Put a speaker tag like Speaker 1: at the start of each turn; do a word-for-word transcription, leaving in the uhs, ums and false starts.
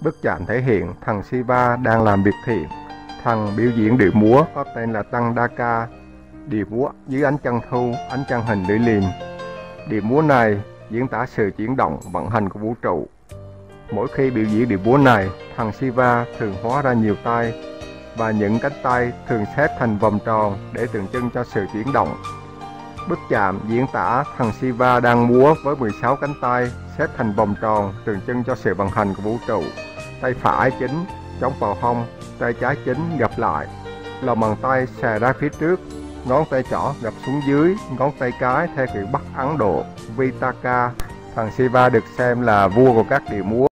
Speaker 1: Bức chạm thể hiện thần Shiva đang làm việc thiện. Thần biểu diễn điệu múa có tên là Tăng Daka, điệu múa dưới ánh trăng thu, ánh trăng hình lưỡi liềm. Điệu múa này diễn tả sự chuyển động, vận hành của vũ trụ. Mỗi khi biểu diễn điệu múa này, thần Shiva thường hóa ra nhiều tay, và những cánh tay thường xếp thành vòng tròn để tượng trưng cho sự chuyển động. Bức chạm diễn tả thần Shiva đang múa với mười sáu cánh tay xếp thành vòng tròn tượng trưng cho sự vận hành của vũ trụ. Tay phải chính chống vào hông, tay trái chính gập lại, lòng bàn tay xòe ra phía trước, ngón tay trỏ gập xuống dưới, ngón tay cái theo kiểu Bắc Ấn Độ Vitaka. Thần Shiva được xem là vua của các điệu múa.